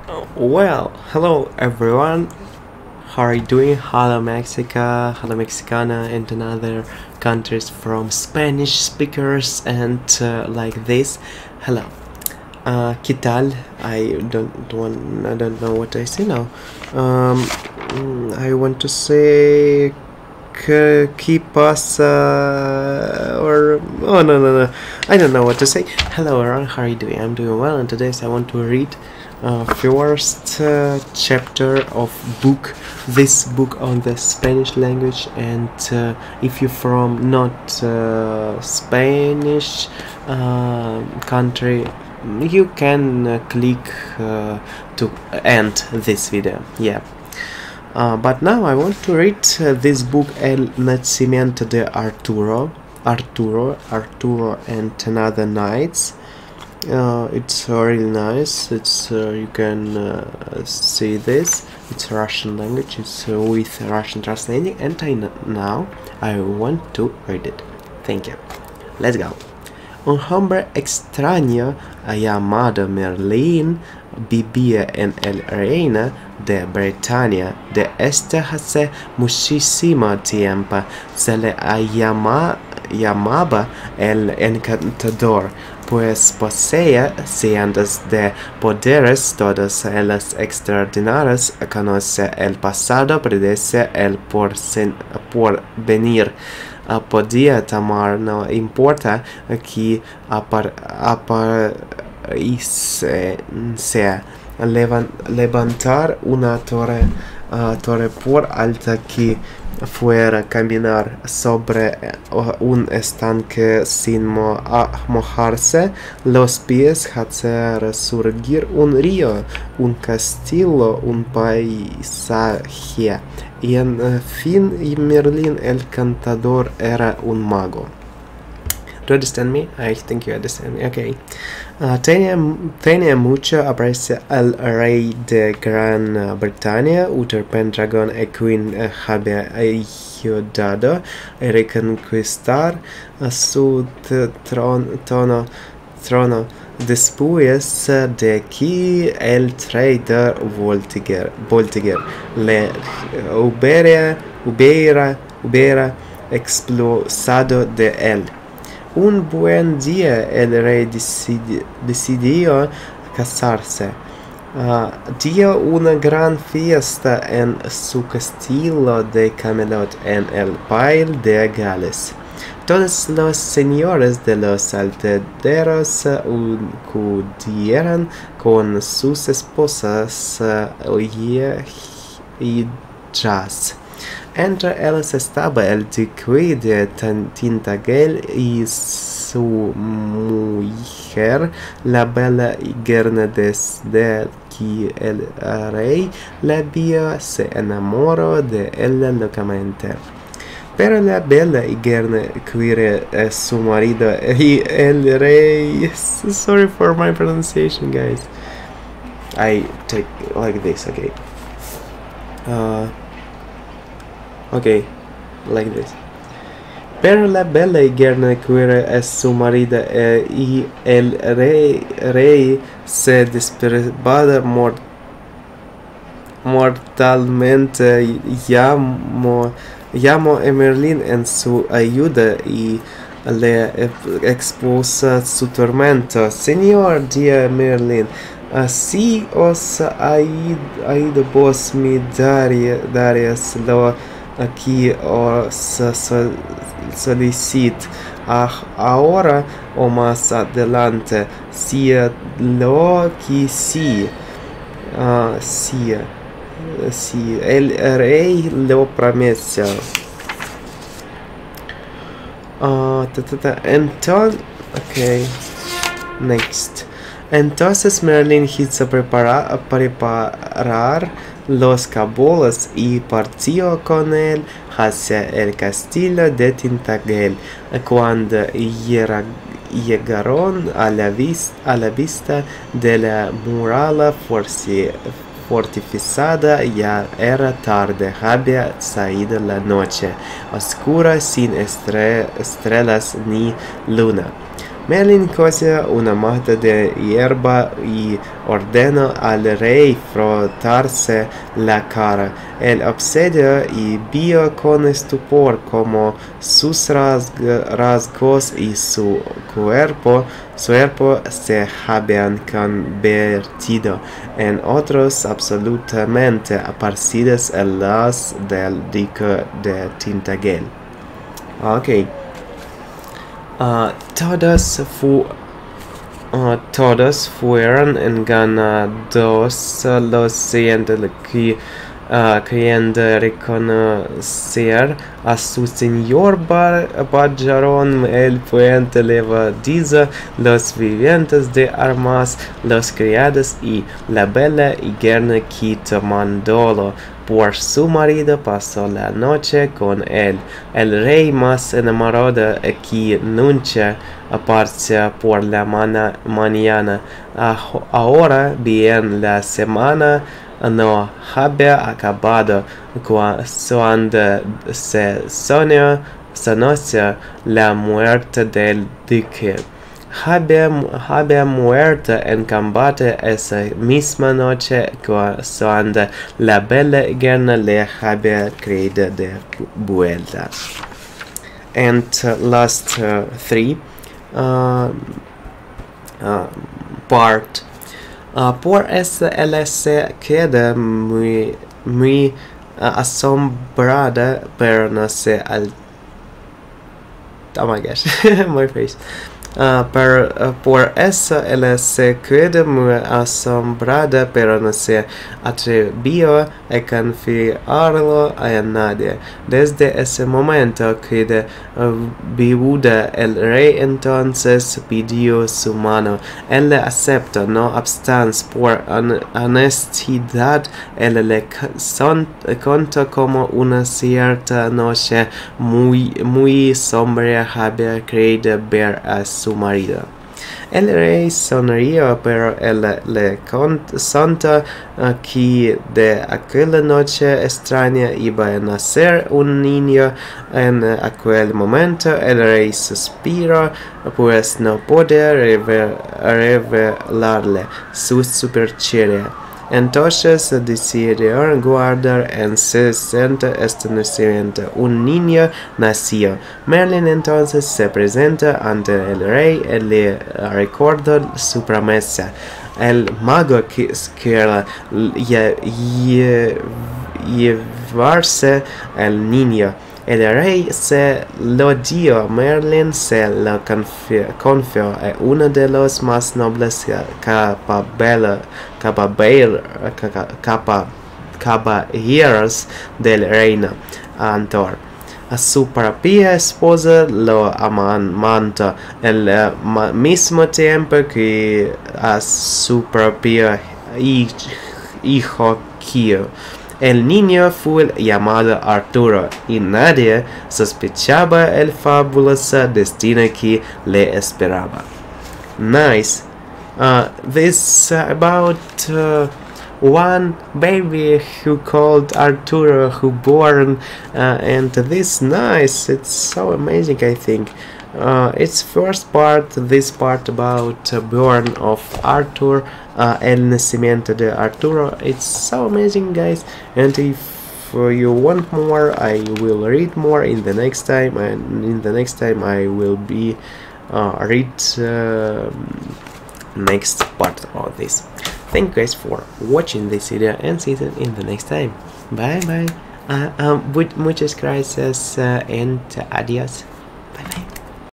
Well, hello everyone. How are you doing? Hello Mexica, hello Mexicana, and another countries from Spanish speakers and like this. Hello. ¿Qué tal? I don't know what I say now. I want to say ¿qué pasa? Or oh no. I don't know what to say. Hello everyone, how are you doing? I'm doing well, and today I want to read first chapter of this book on the Spanish language, and if you're from not Spanish country, you can click to end this video. Yeah. But now I want to read this book, El Nacimiento de Arturo and Another Nights. It's really nice. It's you can see this. It's Russian language. It's with Russian translating, and now I want to read it. Thank you. Let's go. Un hombre extraño llamado Merlín vivía en el reino de Bretaña desde hace muchísimo tiempo. Se le llamaba el encantador, pues poseía cientos de poderes, todos ellos extraordinarios. Conoce el pasado, predice el porvenir. Podía tomar, no importa que apareciese, levantar una torre por alta que fuera, caminar sobre un estanque sin mojarse los pies, hacer surgir un río, un castillo, un paisaje. Y en fin, Merlín el cantador era un mago. Do you understand me? I think you understand me. Okay. Tenía mucho aprecio al rey de Gran Bretaña, Uther Pendragon, a quien había ayudado a reconquistar su trono después de que el traidor Voltaire le hubiera expulsado de él. Un buen día el rey decidió casarse. Dio una gran fiesta en su castillo de Camelot en el País de Gales. Todos los señores de los aldeanos acudieron con sus esposas y jazz. Entre ellos estaba el duque de Tintagel y su mujer, la bella Igerna. Desde que el rey la vio, se enamoró de ella locamente. Pero la bella Igerna quería su marido y el rey... Sorry for my pronunciation, guys. I take like this, okay. Okay, like this. Pero la bella Igerna quería su marido y el rey se desesperaba mortalmente. Llamó a Merlín en su ayuda y le expuso su tormento. Señor, dijo Merlín, si os ha ido vos mi darías lo que os solicito ahora o más adelante, si lo que sí, si el rey lo prometió. Entonces, okay, next. Entonces Merlín quiso preparar los caballos y partió con él hacia el castillo de Tintagel. Cuando llegaron a la vista de la muralla fortificada, ya era tarde, había salido la noche oscura sin estrellas ni luna. Merlin cose una mata de hierba y ordenó al rey frotarse la cara. Él obsedio y vio con estupor como sus rasgos y su cuerpo se habían convertido en otros absolutamente parecidos a los del duque de Tintagel. Ok. Todos fueron enganados. Lo siguiente que queriendo reconocer a su señor bajaron el puente levadizo los vivientes de armas, los criados y la bella higuera que tomándolo por su marido pasó la noche con él. El rey más enamorado que nunca apareció por la mañana. Ahora bien, la semana no había acabado cuando se conoció la muerte del duque. Había muerto en combate esa misma noche cuando la bella higuera le había creído de vuelta. And last three part. Por eso él se queda muy asombrada, pero no se oh my gosh, my face. Por eso él se quedó muy asombrada, pero no se atrevió a confiarlo a nadie. Desde ese momento quedó viuda. El rey entonces pidió su mano. Él le aceptó, no obstante, por honestidad. Él le contó como una cierta noche muy sombría había creído ver a su marido. El rey sonrió, pero él le contó que de aquella noche extraña iba a nacer un niño. En aquel momento el rey suspiró, pues no podía revelarle su superchería. Entonces decidieron guardar en secreto este nacimiento. Un niño nació. Merlin entonces se presenta ante el rey y le recordó su promesa. El mago quiere llevarse al niño. El rey se lo dio. Merlin se lo confió a uno de los más nobles caballeros del reino, Antor. A su propia esposa lo amamantó al mismo tiempo que a su propio hijo Kio. El niño fue llamado Arturo y nadie sospechaba el fabuloso destino que le esperaba. Nice. This about one baby who called Arturo, who born, and this nice. It's so amazing, I think. It's first part, this part about born of Arthur, El Nacimiento de Arturo. It's so amazing, guys. And if you want more, I will read more in the next time, and in the next time I will be read next part of this. Thank you guys for watching this video and see you in the next time. Bye bye. Muchas gracias and adiós.